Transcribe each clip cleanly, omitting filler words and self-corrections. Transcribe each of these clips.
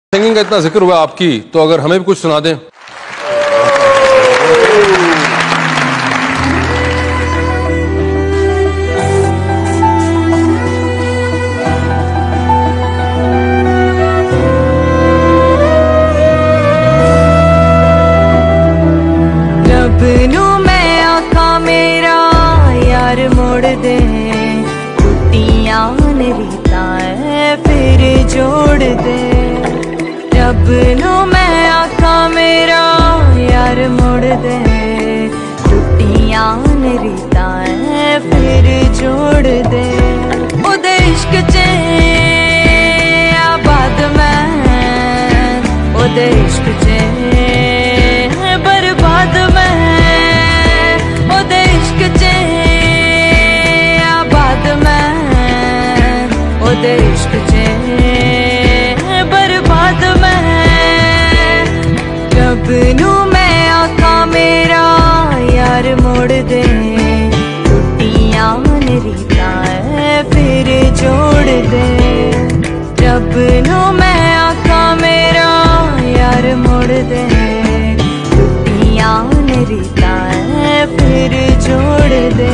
Singing का इतना जिक्र हुआ आपकी, तो अगर हमें भी कुछ सुना दें। रब नू मैं आका मेरा यार मोड़ दे, टूटियां रीतां फिर जोड़ दे। रब नू मैं आका मेरा यार मोड़ दे, टूटियां रीतां फिर जोड़ दे। ओदे इश्क च आबाद मैं, ओदे इश्क च बर्बाद मैं, ओदे इश्क च आबाद मैं, ओदे इश्क च बर्बाद मैं। रब नू मैं आका मेरा यार मोड़ दे, टूटियां रीतां फिर जोड़ दे। रब नू मैं आका मेरा यार मोड़ दे, टूटियां रीतां फिर जोड़ दे।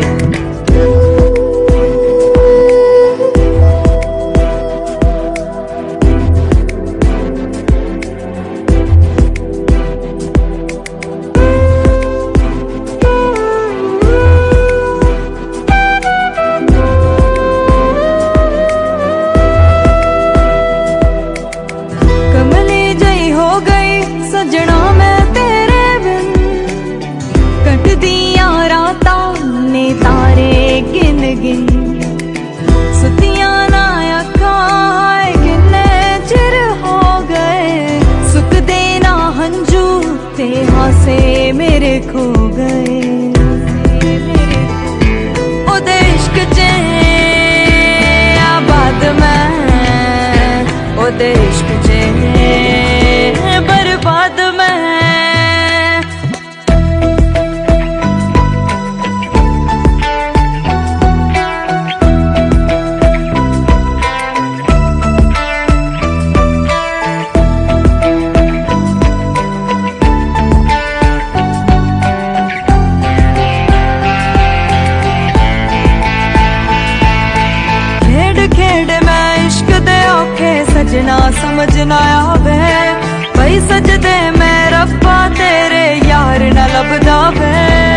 सजना मैं तेरे बिन कट दिया रातां ने तारे गिन गिन, सुतियां ना अखां किन्ने चिर हो गए, सुख देना हंजू ते हासे मेरे खो गए। ओदे इश्क च आबाद मैं, ओदे इश्क च बर्बाद मैं। खेड खेड मैं इश्क दे औखे सजना समझ ना आवे, भाई सजदे मैं रब्बा तेरे यार न लभदा वे।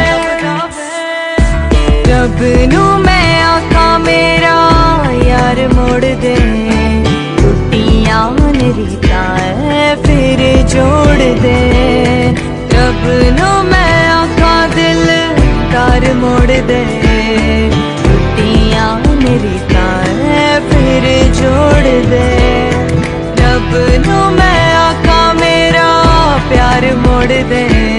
रब नू मैं आका मेरा यार मोड़ दे, टूटियां रीतां फिर जोड़ दे। रब नू मैं आका दिल तार मोड़ दे, टूटियां रीतां फिर जोड़ दे। रब नू मैं आका मेरा प्यार मोड़ दे।